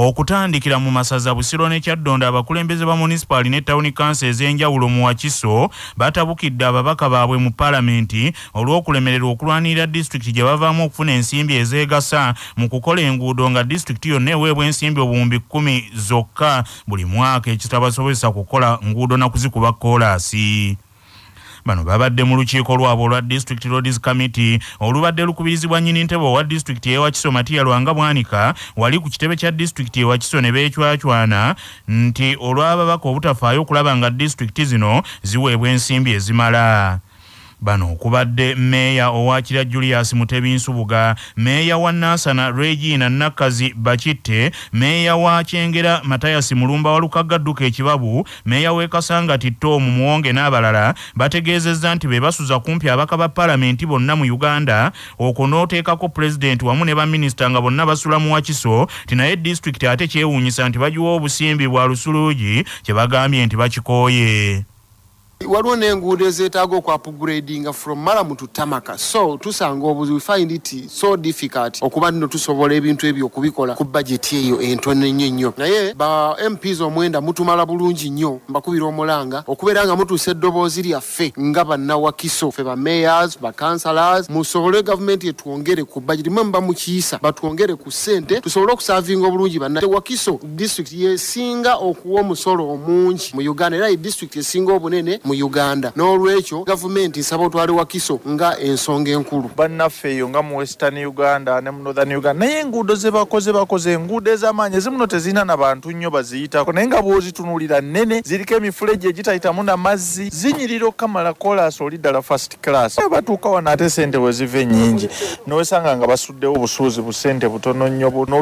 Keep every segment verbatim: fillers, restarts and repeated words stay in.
okutandikira mu masaza Busiro ne Kyaddondo abakulembeze ba municipal ne town council ez'enjawulo mu Wakiso batabukidde ababaka baabwe mu parliamenti olw'okulemererwa okulwanirira district gye bavaamu okufuna ensimbi ezeegasa mu kukola enguudo nga district yonna eweebwa ensimbi obuwumbi kkumi zokka buli mwaka ekitabasobozesa kukola nguudo na kuzikuba koolaasi. Bano babadde mu lukiiko lwabwe olwa District Roads Committee olubadde lukubirizibwa nnyini ntebe wa district y'e Wakiso Matiya Lwanga Bwanika wali ku kitebe kya district y'e Wakiso ne beecwacwana nti olw'ababaka obutafaayo okulaba nga district zino ziweebwa ensimbi ezimala. Bano kubadde meya owakira Julius Mutebinsubuga, meya wa Nasana Regina Nakazi Bachitte, meya wa Kyengera Matayasi Mulumba wa Lukagadduka Ekibabu, meya we Kasanga Tito mu Muwonge n'abalala bategeezezza nti be basuza kumpi abaka ba parliament bonna mu Uganda okonooteekako president wamu ne ba minister nga bonna basula mu Wakiso tinaye district ate kyewuunyisa nti bagiwa obusimbi bwa Lusuluugi kye bagambye nti bakikooye. Waliwo n'enguudo ezeetaaga okwa upgrading from Malamu to Tamaka, so tusanga obuzi we find it so difficult okuba nno tusobola ebintu ebyo okubikola ku budget eyo entono ennyo nnyo. Naye ba M Ps omwenda mutumala bulungi nnyo mbakubira omulanga okubeera nga mutuusa eddoboozi lyaffe nga bannawakiso ffe ba mayors ba councillors musobole government etwongere ku budget mwe mba mukiisa batwongere ku ssente tusobole okusavinga obulungi bannawakiso district yesinga okuwa omusolo omungi mu Uganda era district esinga obunene mu Uganda. N'olwekyo government nsaba otwale Wakiso nga ensonga enkulu. Bannaffe eyo nga mu Western Uganda ne mu Northern Uganda naye enguudo ze bakoze bakoze enguudo ez'amaanyi ezimuno tezirina na bantu nnyo baziyitako naye nga bw'ozitunuulira nnene ziriko emifuleji egitayitamu n'amazzi zinyirira okamala koolaasi oli ddala first class. Batuuka wano ate ssente we ziva ennyingi n'osanga nga basuddewo obusuuzi bu ssente butono nnyo.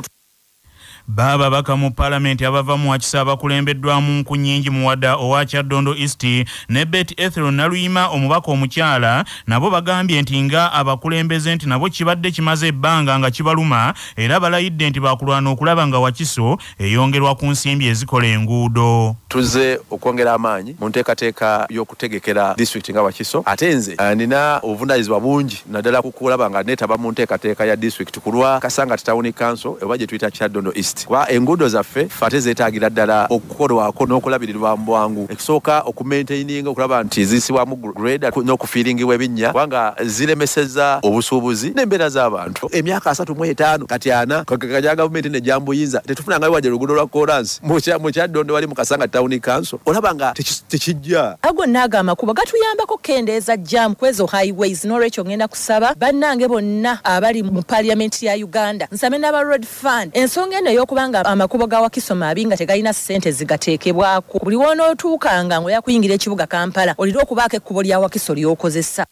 Baba baka mu parliament abava mu Wakiso abakulembeddwamu Nkunyingi Muwada owa Kyaddondo East ne Bet Ethel Naluyima omubaka omukyala nabo bagambye nti nga abakulembeze nti nabo kibadde kimaze ebbanga nga kibaluma era balayidde nti bakulwana okulaba nga Wakiso eyongerwa ku nsimbi ezikola enguudo. Tuze okwongera amaanyi mu nteekateeka y'okutegekera district nga Wakiso ate nze nina obuvunaanyizibwa bungi naddala kukulaba nga neetaba mu nteekateeka ya district kulwa Kasanga Town Council oba gye tuyita Kyaddondo East. Kwa enguudo zaffe fate zeetaagira ddala okukolwako n'okulabirirwa mu bwangu. Ekisooka okumaintaininga okulaba nti zisibwamu grade n'okufiiringibwa ebinnya kubanga ziremesezza obusuubuzi n'embeera z'abantu. Emyaka asatu mu etaano kati ana kakakanya gavumenti ne gyambuyinza tetufunanga waje luguudo lwa kolansi mu Kyaddondo wali mu Kasanga Town Council olaba nga tekijja. Ago naaga amakubo gatuyambako kendeeza jam kwezo highways n'olwekyo ngenda kusaba bannange bonna abali mu parliament ya Uganda nsame n'aba road fund ensonga eno kubanga amakubo ga Wakiso mabi nga tegalina ssente zigateekebwako buli wonootuukanga ng'oya kuyingira ekibuga Kampala olira okubaako ekkubo lya Wakiso ly'okozesa.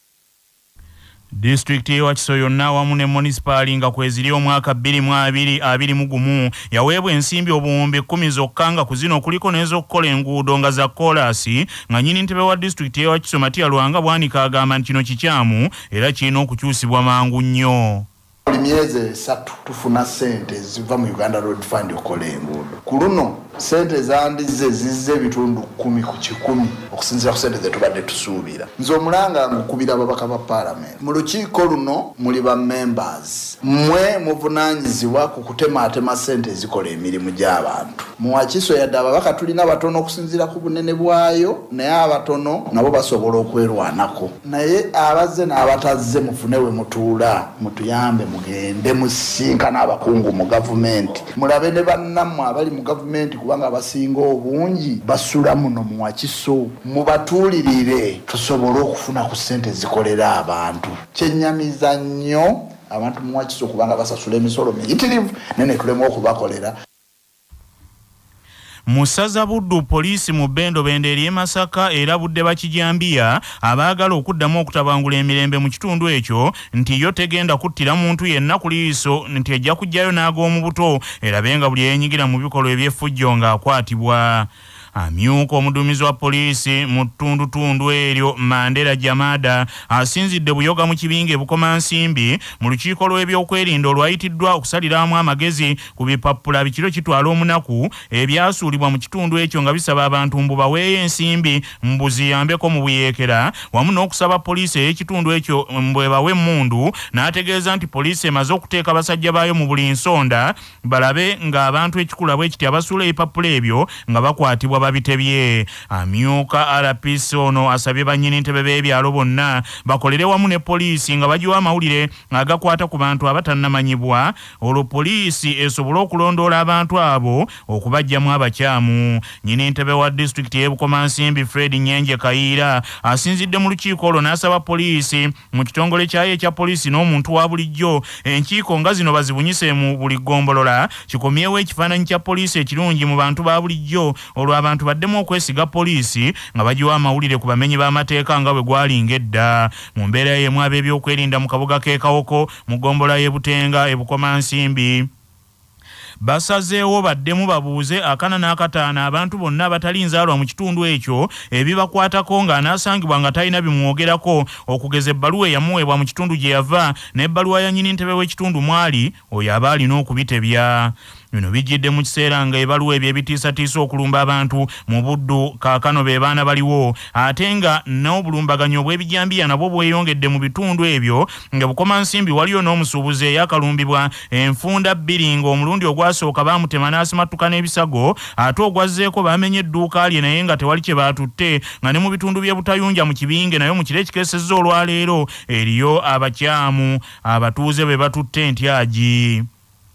District y'e Wakiso yonna wamu ne municipal nga kweziri omwaka bbiri mu abiri abiri mu gumu yaweebwa ensimbi obuwumbi kkumi zokka nga ku zino kuliko n'ez'okukola enguudo nga za koolaasi nga nnyini ntebe wa district y'e Wakiso Matiya Lwanga Bwanika agamba nti kino kikyamu era kirina okukyusibwa mangu nnyo. Buli myezi esatu tufuna ssente ziva mu Uganda Road Fund okola enguudo. Ku luno ssente zandize zizze ebitundu kkumi ku kikumi okusinziira ku ssente ze tubadde tusuubira. Nze omulanga ngukubira ababaka ba parliament. Mu lukiiko luno muli ba members. Mmwe muvunaanyizibwa ku kutemaatema ssente ezikola emirimu gy'abantu. Mu Wakiso yadde ababaka tulina batono okusinziira ku bunene bwayo naye abatono nabo basobola okwerwanako. Naye abazze n'abatazze mufune we mutuula mutuyambe mugende musinkana abakungu mu gavumenti mulabe ne bannammwe abali mu gavumenti kubanga abasinga obungi basula muno mu Wakiso mubatuulirire tusobole okufuna ku ssente zikolera abantu. Kyennyamiza nnyo abantu mu Wakiso kubanga basasula emisolo miyitirivu nene tulemu okubakolera. Musaza Buddu poliisi mu Bendo Benderi Masaka era budde bakijambiya abaagala okuddamu okutabangula emirembe mu kitundu ekyo nti yo tegenda kuttira muntu yenna ku liiso nti ejja kujjayo n'ag'omu buto era benga buli yenyigira mu bikolwa eby'effujjo ng'akwatibwa. Amyuka omuduumizi wa poliisi mu ttundutundu eryo Mandela Jamada asinzidde buyoga mu kibinga ebukomansimbi mu lukiiko lw'ebyokwerinda olwayitiddwa okusaliramu amagezi ku bipapula bikiro kitwala omunaku ebyasuulibwa mu kitundu ekyo nga bisaba abantu mbu baweeyo ensimbi mbu ziyambeko mu Abayekela wamu n'okusaba poliisi ey'ekitundu ekyo mbwe bawe emmundu n'ategeeza nti poliisi emaze okuteeka abasajja baayo mu buli nsonda balabe ng'abantu ekikula bwe kiti abasuula ebipapula ebyo nga bakwatibwa babitebye. Amyuka R P C ono asabye bannyini ntebe b'ebyalo bonna bakolere wamu ne poliisi nga bagiwa amawulire agakwata ku bantu abatannamanyibwa olwo poliisi esobole okulondoola abantu abo okubajjamu abakyamu. Nnyini ntebe wa disitulikiti y'ebukomansimbi Fred Nyenje Kayiira asinzidde mu lukiiko olwo n'asaba poliisi mu kitongole kyayo ekya poliisi n'omuntu wa bulijjo enkiiko nga zino bazibunyise mu buli ggombolola kikomyewo ekifaananyi kya poliisi ekirungi mu bantu ba bulijjo olwo abantu baddemu okwesiga poliisi nga bagiwa amawulire ku bamenyi b'amateeka nga bwe gwalinga edda. Mu mbeera y'emu ab'ebyokwerinda mu kabuga k'e Kawoko mu ggombolola y'e Butenga ebukomansimbi basazeewo baddemu babuuze akana n'akataano abantu bonna abatali nzaalwa mu kitundu ekyo ebibakwatako ng'anaasangibwa nga talina bimwogerako okugeza ebbaluwa eyamuweebwa mu kitundu gye yava n'ebbaluwa ya nnyini ntebe w'ekitundu mwali oyo aba alina okubitebya. Bino bijjidde mu kiseera nga ebaluwa ebyo ebitiisatiisa okulumba abantu mu buddu kaakano be baana baliwo ate nga n'obulumbaganyo obw'ebijambiya nabwo bweyongedde mu bitundu ebyo nga bukomansimbi waliyo n'omusuubuzi eyakalumbibwa enfunda bbiri ng'omulundi ogwasooka baamutema n'asimattuka n'ebisago ate ogwazzeeko baamenye edduuka lye naye nga tewali kye baatutte nga ne mu bitundu by'e Butayunja mu Kibinge nayo mu kiro ekikeesezza olwaleero eriyo abakyamu abatuuze be batutte entyagi.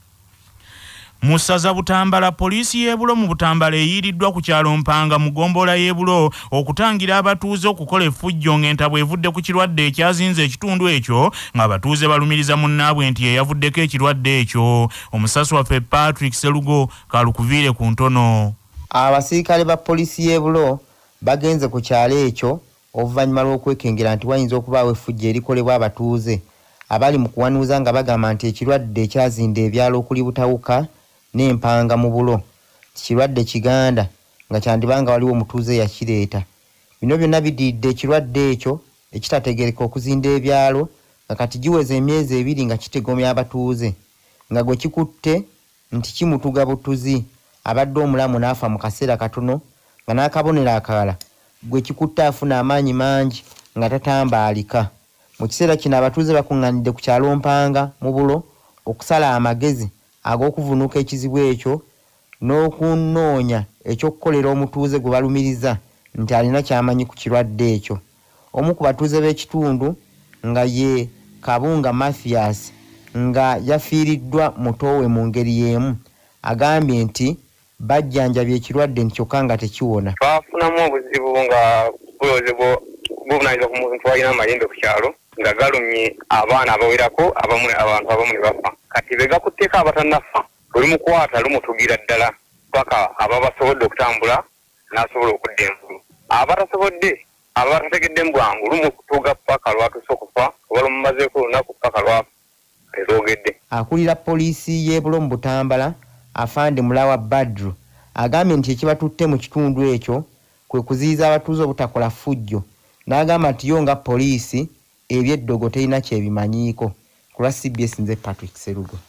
Musaza Butambala poliisi y'ebulo mu Butambala eyiiriddwa ku kyalo Mpanga mu ggombolola y'ebulo okutangira abatuuze okukola effujjo ng'entabwe evudde ku kirwadde ekyazinze ekitundu ekyo ng'abatuuze balumiriza munnaabwe nti yeyavuddeko ekirwadde ekyo. Omusasi waffe Patrick Serugo kalukuviire ku ntono. Abasirikale ba poliisi y'ebulo bagenze ku kyalo ekyo oluvannyuma lw'okwekengera nti wayinza okubaawo effujjo erikolebwa abatuuze abali mu kuwanuuza nga bagamba nti ekirwadde ekyazinda ebyalo okuli Butawuka n'Empanga mu bulo kirwadde kiganda nga kyandibanga waliwo omutuuze yakireeta. Bino byonna bididde ekirwadde ekyo ekitategereka okuzinda ebyalo nga kati giweza emyezi ebiri nga kitegomya abatuuze nga gwe kikutte nti kimutuga butuzi abadde omulamu n'afa mu kaseera katono nga n'akabonero akalala gwe kikutte afuna amaanyi mangi nga tatambaalika. Mu kiseera kino abatuuze bakuŋŋaanidde ku kyalo Mpanga mu bulo okusala amagezi ag'okuvunuka ekizibu ekyo n'okunoonya ekyokukolera omutuuze gwe balumiriza nti alina kyamanyi ku kirwadde ekyo. Omu ku batuuze b'ekitundu nga ye Kabunga Mathias nga yafiiriddwa mutowe mu ngeri y'emu agambye nti bajjanjabye ekirwadde nti kyokka nga tekiwona. Twafunamu obuzibu nga buloze buvunanyizibwa ku muntu alina amayembe ku kyalo nga galumye abaana abawerako abamu abantu abamu ne bafa. Kati be gakutteko abatannafa luli mukwata lumutugira ddala paka aba basobodde okutambula n'asobola okudda envulu. Abatasobodde abatategedde mu bwangu lumutuga paka lwatuuse okufa oba lumumazeeko olunaku paka lwafa eroogedde. Akulira poliisi y'ebulo mu Butambala Afande Mulawa Badru agambye nti ekibatutte mu kitundu ekyo kwe kuziyiza abatuuze obutakola ffujjo n'agamba nti yo nga poliisi ebyeddogo terina kyebimanyiiko. Ku lwa C B S nze Patrick Serugo.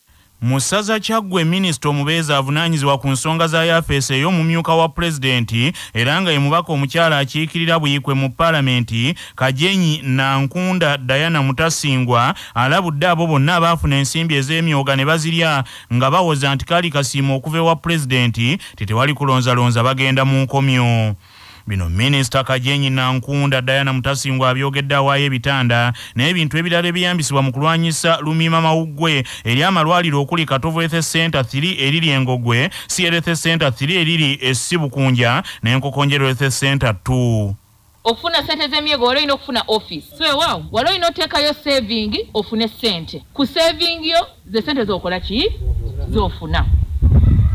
Musaza Kyaggwe minisita omubeezi avunaanyizibwa ku nsonga za yafeesi ey'omumyuka wa pulezidenti era nga ye mubaka omukyala akiikirira buyikwe mu paalamenti Kajenyi Nankunda Diana Mutasingwa alabudde abo bonna abaafuna ensimbi ez'emyoga ne bazirya nga bawoza nti kaali kasiimo okuva ewa pulezidenti tetewali kulonzalonza bagenda mu nkomyo. Bino minisita Kajenyi Nankunda Diana Mutasingwa abyogedde awaayo ebitanda n'ebintu ebirala ebiyambisibwa mu kulwanyisa lumiima mawuggwe eri amalwaliro okuli Katovu Health Center three eriri Engogwe, Sierra Health Center three eriri e Sibukunja n'Enkokonjero Health Center two. Ofuna sente z'emyego wali olina okufuna office. So wow, wali olina oteekayo saving ofune ssente. Ku saving yo ze ssente z'okola ki? Z'ofuna.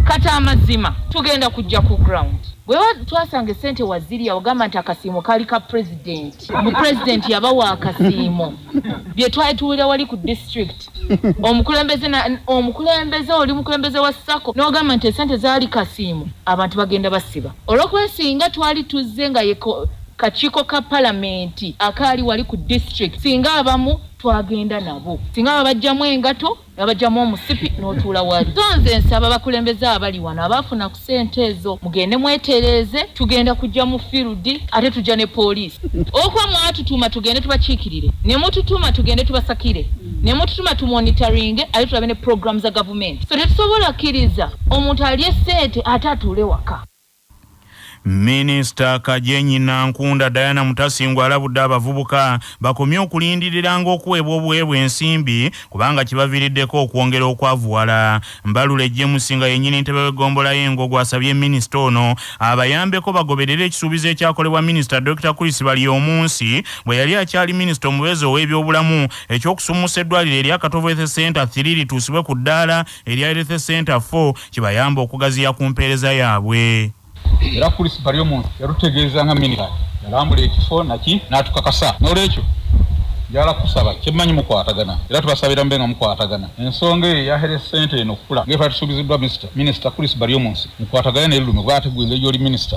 kata amazima tugenda kujja ku ground bwe twasanga Ssente waziri yawagamba nti akasiimo kali ka president mu president yabawa akasiimo bye twali tuwulira wali ku district omukulembeze na omukulembeze oli mukulembeze wa Sako n'ogamba nti Ssente zaali kasiimo abantu bagenda basiba olw'okwesinga twali tuzze nga yeko kakiiko ka palamenti akaali wali ku district singa abamu twagenda nabo singa abajjamu engato abajjamu omusipi n'otuula wali tonze nsaba bakulembeze abali wano abaafuna ku ssente ezo mugende mwetereeze tugenda kujja mu field ate tujja ne poliisi okwa mwatutuma tugende tubakiikirire ne mututuma tugende tubasakire ne mututuma tumonitoring ate tulabe ne programs za government so tetusobola kkiriza omuntu alye ssente ate atuule waka. Minisita Kajenyi Nankunda Diana Mutasingwa alabudde abavubuka bakomye okulindiriranga okuweebwa obuweebwa ensimbi kubanga kibaviiriddeko okwongera okwavuwala. Mbalule Jemusinga yennyini ntebe w'eggombolola y'Engogo asabye minisita ono abayambeko bagoberere ekisuubizo ekyakolebwa minisita Dokita Chris Balyomunsi bwe yali akyali minisita omubeezi ow'ebyobulamu ekyokusummusa eddwaliro erya Katovu Health Center three lituusibwe ku ddaala erya Health Center four kibayamba okugaziya ku mpeereza yaabwe. Era Chris Balyomunsi yalutegeeza nga minisita yalambula ekifo naki n'atukakasa n'olwekyo njala kusaba kyemmanyi mukwatagana era tubasabira mbe nga mukwatagana ensonga eyo ya Health Center eno okukula ng'efa tusuubiziddwa minisita minisita Chris Balyomunsi mukwatagane n'erume bw'ategwenge gy'oli minisita.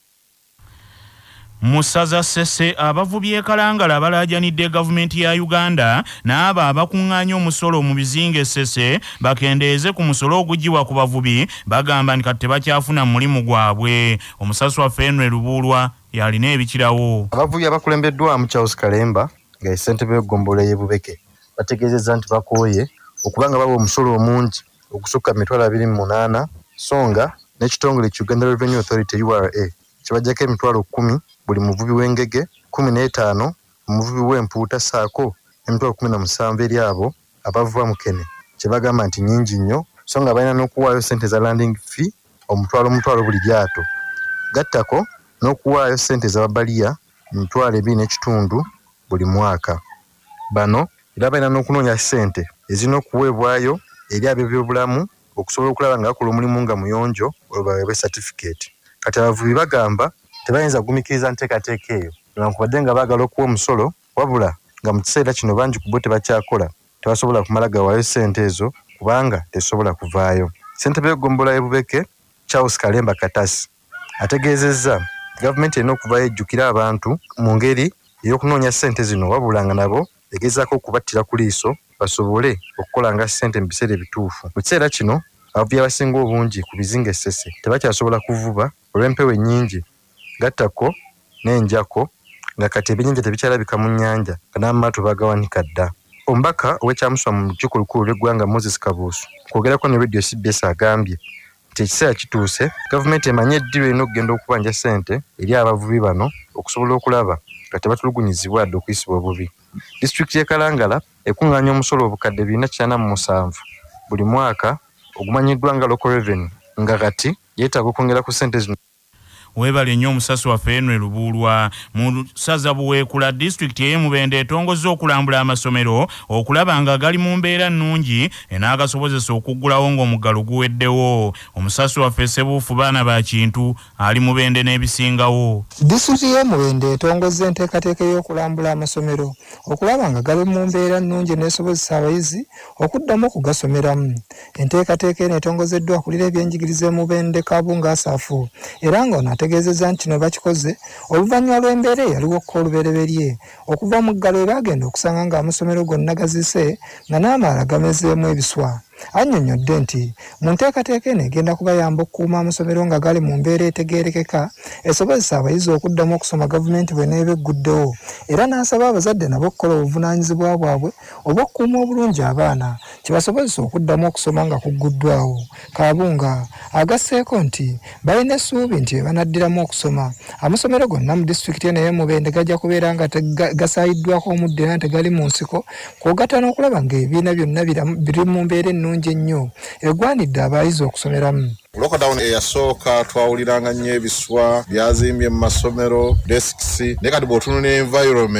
Musaza Ssese abavubi e Kalangala abalaajanidde gavumenti ya Uganda n'abo abakuŋŋaanya omusolo mu bizinga Ssese bakendeeze ku musolo ogugibwa ku bavubi bagamba nti kati tebakyafuna mulimu gwabwe. Omusasi waffe Henry Lubuulwa yalina ebikirawo. Abavubi abakulembeddwamu Charles Kalemba nga ssentebe w'eggombolola y'e Bubeke bategeezezza nti bakooye okubanga baba omusolo omungi okusukka emitwalo abiri mu munaana so nga n'ekitongole Uganda Revenue Authority U R A kibajjako emitwalo kkumi buli muvubi w'engege kumi n'etaano omuvubi w'empuuta saako emitwalo kumi na musanvu eri abo abavuba mukene kye bagamba nti nnyingi nnyo so nga balina n'okuwaayo ssente za landing fee omutwalo omutwalo buli lyato gattako n'okuwaayo ssente z'ababaliya emitwalo ebiri n'ekitundu buli mwaka. Bano era balina n'okunoonya ssente ezirina okuweebwayo eri ab'ebyobulamu okusobola okulaba nga bakola omulimu nga muyonjo olwo baweebwe certificate. Kati abavubi bagamba tebayinza kugumikiriza nteekateeka eyo newankubadde nga baagala okuwa omusolo wabula nga mu kiseera kino bangi ku bo tebakyakola tebasobola kumala gawaayo ssente ezo kubanga tesobola kuvaayo. Ssentebe w'eggombolola y'e Bubeke Charles Kalemba Katasi ategeezezza gavumenti erina okuvaayo ejjukira abantu mu ngeri ey'okunoonya ssente zino wabula nga nabo egezaako okubattira ku liiso basobole okukola nga ssente mu biseera ebituufu. Mu kiseera kino abavubi abasinga obungi ku bizinga Ssese tebakyasobola kuvuba olw'empewo ennyingi gattako n'enjako nga kati ebyennyanja tebikyalabika mu nnyanja nga n'amaato baagawanika dda. Omubaka ow'ekyamuswa mu lukiiko olukulu lw'eggwanga Moses Kabuusu kwogerako ne Radio C B S agambye nti ekiseera kituuse gavumenti emanye eddiba erina okugenda okubanja ssente eri abavubi bano okusobola okulaba nga tebatulugunyizibwa adde okuyisibwa obubi. Disitulikiti y'e Kalangala ekuŋŋaanya omusolo obukadde bina kyana mu musanvu buli mwaka ogumanyiddwa nga local revenue nga kati yeetaaga okwongera ku ssente zino. Webale nnyo omusasi waffe Henry Lubuulwa. Mu ssaza Buweekula disitulikiti ey'e Mubende etongozza okulambula amasomero okulaba nga gali mu mbeera nnungi enaagasobozesa okuggulawo ng'omuggalo guweddewo. Omusasi waffe Ssebuufu baana ba Kintu ali Mubende n'ebisingawo. Disitulikiti y'e Mubende etongozza enteekateeka y'okulambula amasomero okulaba nga gali mu mbeera nnungi n'esobozesa abayizi okuddamu okugasomeramu. Enteekateeka eno etongozeddwa akulira ebyenjigiriza e Mubende Kabunga Asaafu era ng'ono ategeezezza nti kino bakikoze oluvannyuma lw'embeera eyaliwo okukola olubereberye okuva mu ggalo baagenda okusanga ng'amasomero gonna gazise nga n'amala gamezeemu ebiswa. Annyonnyodde nti mu nteekateeka eno egenda kubayamba okukuuma amasomero nga gali mu mbeera etegeerekeka esobozesa abayizi okuddamu okusoma gavumenti bw'eneeba egguddewo era n'asaba abazadde nabo okukola obuvunaanyizibwa bwabwe obw'okukuuma obulungi abaana kibasobozesa okuddamu okusoma nga kugguddwawo. Kabunga agasseeko nti balina essuubi nti bwe banaddiramu okusoma amasomero gonna mu disitulikiti eno ey'e Mubende gajja kubeera nga gasaayiddwako omuddo era tegali mu nsiko kw'ogatta n'okulaba ng'ebibiina byonna biri mu mbeera ennungi ennyo egwanidde abayizi okusomeramu. Lockdown eyasooka twawuliranga nnyo ebiswa byazimbye mu masomero desks ne kati bw'otunula environment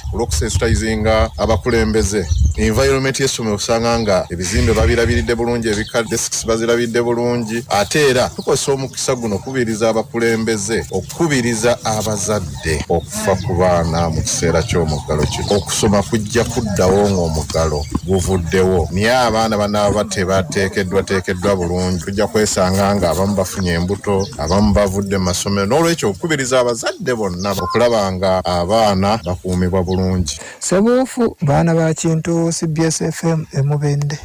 olw'okusensitizinga abakulembeze. Environment y'essomero osanga nga ebizimbe babirabiridde bulungi, ebikadde desks bazirabidde bulungi, ate era tukozesa omukisa guno okubiriza abakulembeze okukubiriza abazadde okufa ku baana mu kiseera ky'omuggalo kino. Okusoma kujja kuddawo ng'omuggalo guvuddewo, naye abaana banaaba tebateekeddwa teekeddwa bulungi. Tujja kwesanga nga abamu bafunye embuto, abamu bavudde mu masomero. N'olwekyo okukubiriza abazadde bonna okulaba nga abaana bakuumibwa bulungi. Sebuufu baana ba Kintu C B S F M Emubende.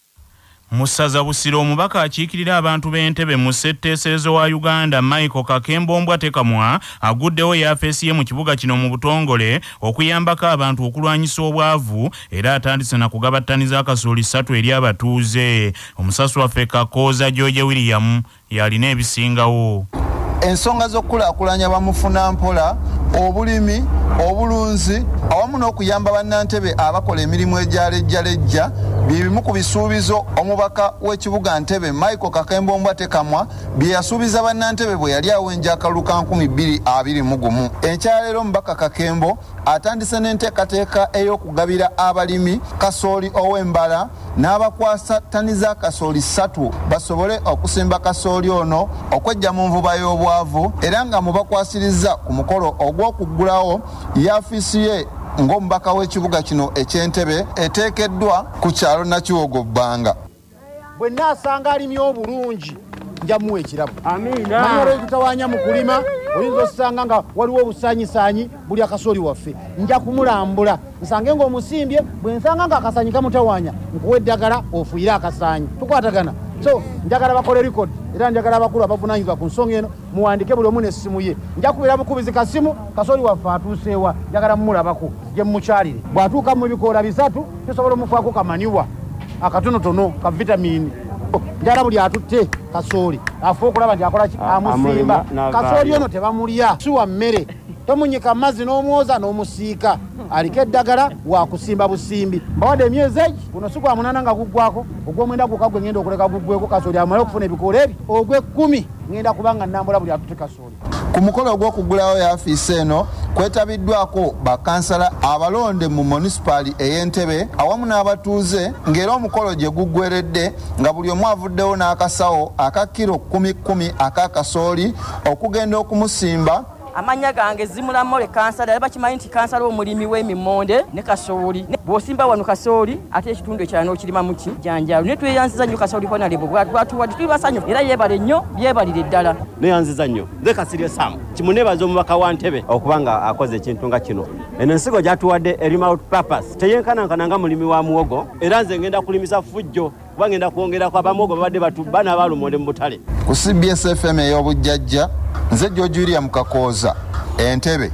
Musaza Busiro omubaka akiikirira abantu b'Entebbe mu ssetteeserezo wa Uganda Michael Kakembombwa Tekamwa aguddewo yaafeesi ye mu kibuga kino mu butongole okuyambako abantu okulwanyisa obwavu era atandise na kugabattaniza akasooli ssatu eri abatuuze. Omusasi waffe Kakooza George William yalina ebisingawo. Ensonga z'okulaakulanya bamufuna mpola, obulimi, obulunzi awamu n'okuyamba bannantebe abakola emirimu egyalejjalejja bye bimu ku bisuubizo omubaka w'ekibuga Ntebe Michael Kakembombwa Tekamwa bye yasuubiza bannantebe bwe yali awenja akalulu ka nkumi bbiri abiri mu gumu. Enkyaleero omubaka Kakembo atandise n'enteekateeka ey'okugabira abalimi kasooli ow'embala n'abakwasa ttani za kasooli ssatu basobole okusimba kasooli ono okwejja mu nvuba y'obwavu, era nga mubakwasiriza ku mukolo ogw'okuggulawo yaafiisi ye ng'omubaka w'ekibuga kino eky'Entebbe eteekeddwa ku kyalo Nakiwogo Bbanga. Bwe nnaasanga alimye obulungi nja muwa ekirabo. Amiina. Manyolo tutawanya mu kulima oyinza osanga nga waliwo obusaanyisaanyi buli akasooli waffe. Nja kumulambula nsange ng'omusimbye, bwe nsanga nga akasaanyi kamutawanya nkuwa eddagala ofuire akasaanyi. Tukwatagana. So njagala bakole record era njagala abakulu abavunaanyizibwa ku nsonga eno muwandike buli omu n'essimu ye. Nja kubeera bukubizi kasimu kasooli waffe atuuseewa njagala mumulabako gye mumukyalire. Bw'atuuka mu bikoola bisatu tusobola omufaako kamaniwa akatonotono ka vitamini. Njagala buli atutte kasooli afe okulaba nti akola ki amusimba. Kasooli ono tebamulya suwa mmere, tomunyika amazzi n'omwoza n'omusiika, aliko eddagala wa kusimba busimbi. Mbawadde emyezi egi guno si gwa munaana nga guggwako, ogw'omwenda gwokka gwe ngenda okuleka guggweko kasooli amale okufuna ebikoola ebi, ogw'ekkumi ngenda kubanga nnambula buli atutte kasooli. Ku mukolo ogw'okuggulawo yaafiisi eno kwetabiddwako bakansala abalonde mu munisipaali ey'Entebbe awamu n'abatuuze, ng'era omukolo gye guggweredde nga buli omu avuddewo n'akasawo aka kiro kkumi kkumi ak'akasooli okugenda okumusimba. Amanya gange Zimulamole kansala yaba kimanyi nti kansala omulimi w'emimonde ne kasooli. Bw'osimba wano kasooli ate ekitundu ekyano okirima muki janjalu. Ne tweyanziza nnyo kasooli kona lebo bwatuwadde tuli basanyu era yeebale nnyo byebalire ddala. Neyanziza nnyo nze Kasirye Sam kimuneebaza omubaka wa Ntebbe okubanga akoze ekintu nga kino. Eno ensigo gyatuwadde eri multi purpose teyenkanankana nga mulimi wa muwogo, era nze ngenda kulimisa fujjo kuba ngenda kwongerako abamuwogo babadde batubbana abalumonde mu butale. Ku C B S F M ey'obujjajja nze George William Kakooza Entebbe.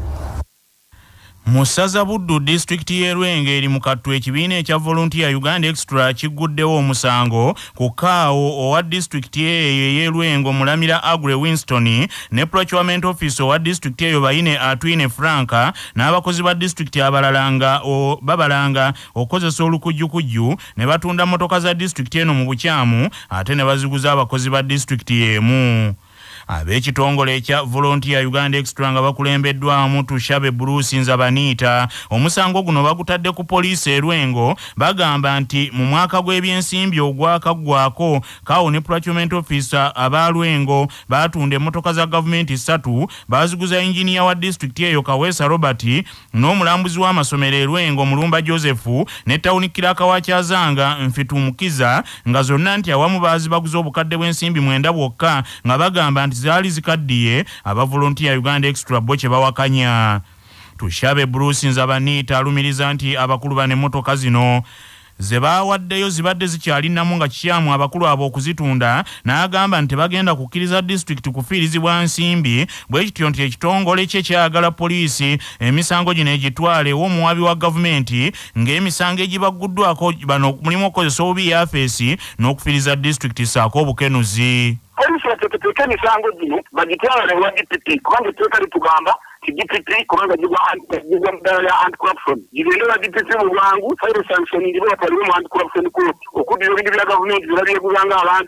Musaza Buddu district y'e Lwenge eri mu kattu ekibiina ekya Volunteer Uganda Extra kiguddewo omusango ku kaawo owa district eyo y'e Lwenge omulamira Agre Winston ne procurement officer owa district eyo Bayine Atwine Franka n'abakozi ba district abalalanga o babalanga okozesa olukujjukujju ne batunda motoka za district eno mu bukyamu ate ne baziguza abakozi ba district y'emu. Ab'ekitongole ekya Volunteer Uganda Extra nga bakulembeddwamu Tushabe Bruce Nzabaniita omusango guno bagutadde ku poliisi e Lwengo bagamba nti mu mwaka gw'ebyensimbi ogwakaggwako kaawo ne procurement officer aba Lwengo baatunda emmotoka za gavumenti ssatu baziguza engineer wa district eyo Kaweesa Robert n'omulambuzi w'amasomero e Lwengo Mulumba Joseph ne tawuni Kiraka wa Kyazanga Nfitu Mukiza nga zonna nti awamu baazibaguza obukadde bw'ensimbi mwenda bwokka nga bagamba zaali zikaddiye aba Volunteer Uganda Extra bo kye bawakanya. Tushabe Bruce Nzabaniita alumiriza nti abakulu bane emmotoka zino ze baawaddeyo zibadde zikyalinamu nga kikyamu abakulu abo okuzitunda, n'agamba nti bagenda kukkiriza district kufiirizibwa nsimbi bwe kityo nti ekitongole kye kyagala poliisi emisango gino egitwale w'omuwabi wa gavumenti ng'emisango egibagguddwako bano mulimu okukozesa obubi yaafeesi n'okufiiriza district saako obukenuzi. Polisi yateeketeeka emisango gino bagitwala wa D P P kubanga etteeka litugamba ti D P P kubanga gigwa muddala lya anti-corruption gigende wa D P P mu bwangu fire sanction ngibwe batwalibwe mu anti-corruption court okuddira ebintu bya gavumenti bye babyeguzanga abantu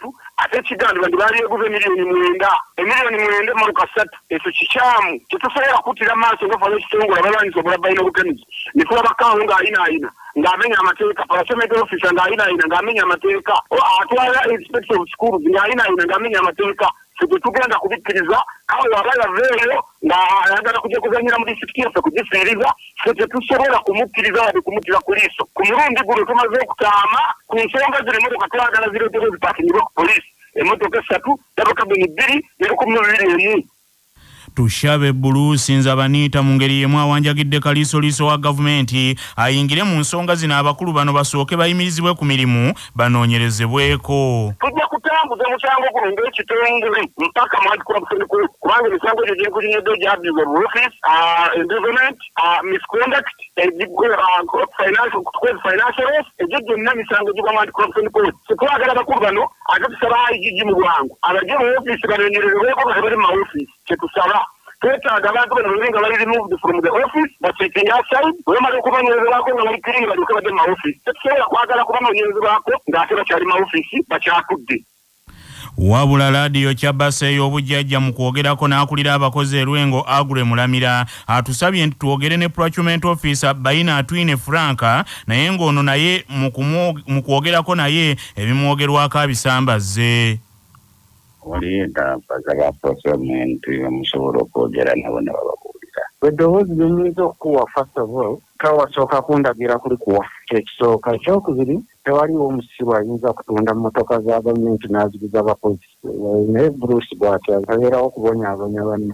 ate ekiganda bandi baali eguva emiliyoni mwenda emiliyoni mwenda maluka ssatu ekyo kikyamu tetusobola kuttira maaso nga fana ekitongole abalwanyisa obulamu balina obukemezi ne tulabakaawo ng'ayinaayina ng'amenya amateeka parliamentary officer ng'ayinaayina ng'amenya amateeka atwala inspector of schools ng'ayinaayina ng'amenya amateeka tetugenda kubikkiriza awo waba yaveeyo ng'ayagala kujja kuzanyira mu disitulikiti yaffe kugifiiriza ffe tetusobola kumukkiriza wadde kumuttira ku liiso ku mulundi guno tumaze okutaama ku nsonga zino emmotoka twagala zireetera zipakingibwa ku poliisi emmotoka essatu yabakabini bbiri n'erukumi bibiri emu Tushabe Bulusi Nzabaniita mu ngeri yemu awanjagidde kaliisoliiso wa gavumenti ayingire mu nsonga zino abakulu bano basooke bayimirizibwe ku mirimu banoonyerezebweko. Tujja kutambuza musango guno ng'ekitongole mpaka mu anti-corruption court kubanga emisango egyo giri kunyedde gya abuse of office, embezzlement, misconduct, financial loss, egyo gyonna misango gigwa mu anti-corruption court. Twagala abakulu bano ate tusaba I G G mu bwangu abajje mu ofiisi banoonyerezebweko nga bali mu ofiisi kyetusaba twetaaga abantu bano bali nga bali removed from the office bacekinge outside wemala okubanoonyerezebwako nga bali kiringi balyoke badde mu ofiisi tetusobola kwagala kubanoonyerezebwako ng'ate bakyali mu ofiisi bakyatudde. Wabula laadiyo Kyabasa ey'obujjajja mu kwogerako n'akulira abakozi e Lwengo Agure Mulamira atusabye nti twogere ne procurement officer Bayina Atwine Franka naye ng'ono naye mu kwogerako naye ebimwogerwako abisambaze. Wali entambaza ba procurement musobola okwogera nabo ne bababuulira. Eddoboozi ly'oyinza okukuwa first of all kawasooka kundagira kuli kuwa kyekisooka ekyokubiri tewaliwo omusirwa ayinza kutunda mmotoka za gavumenti n'aziguza abapolisi naye Bruce bw'ati abeerawo okubonyaabonya banne.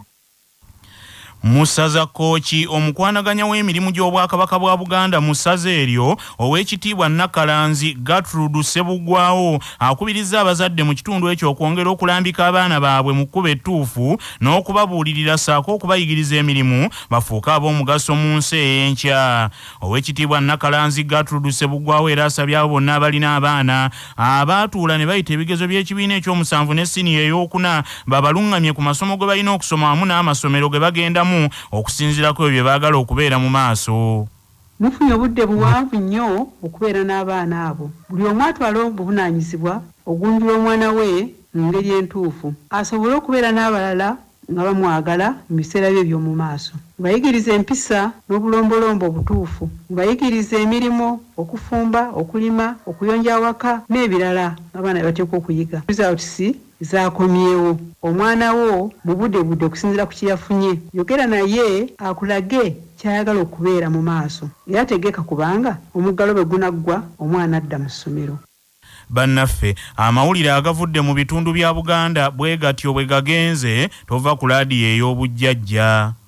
Musaza Kooki omukwanaganya w'emirimu gy'obwakabaka bwa Buganda mu ssaza eryo ow'ekitiibwa Nakalanzi Gertrude Sebugwawo akubiriza abazadde mu kitundu ekyo okwongera okulambika abaana baabwe mu kkuba ettuufu n'okubabuulirira ssaako okubayigiriza emirimu bafuuke ab'omugaso mu nsi ey'enkya. Ow'ekitiibwa Nakalanzi Gertrude Sebugwawo era asabye abo bonna abalina abaana abaatuula ne bayita ebigezo by'ekibiina ekyomusanvu ne siniya ey'okuna babalungamye ku masomo ge balina okusoma wamu n'amasomero ge bagendamu okusinziirako ebyo bye baagala okubeera mu maaso. Mufunye obudde buwanvu nnyo okubeera n'abaana abo. Buli omu atwala obuvunaanyizibwa ogunjula omwana we mu ngeri entuufu asobole okubeera n'abalala nga bamwagala mu biseera bye by'omu maaso. Bayigiriza empisa n'obulombolombo obutuufu, bayigiriza emirimu, okufumba, okulima, okuyonja awaka n'ebirala abaana bateekwa okuyiga. Results zaakomyewo omwana wo mu budde budde okusinziira ku kyeyafunye. Yogera naye akulage kyayagala okubeera mu maaso era tegeka kubanga omuggalo bwe gunaggwa omwana adda mu ssomero. Bannaffe amawulire agavudde mu bitundu bya Buganda bwe gatyo bwe gagenze tova ku laadiyo ey'obujjajja.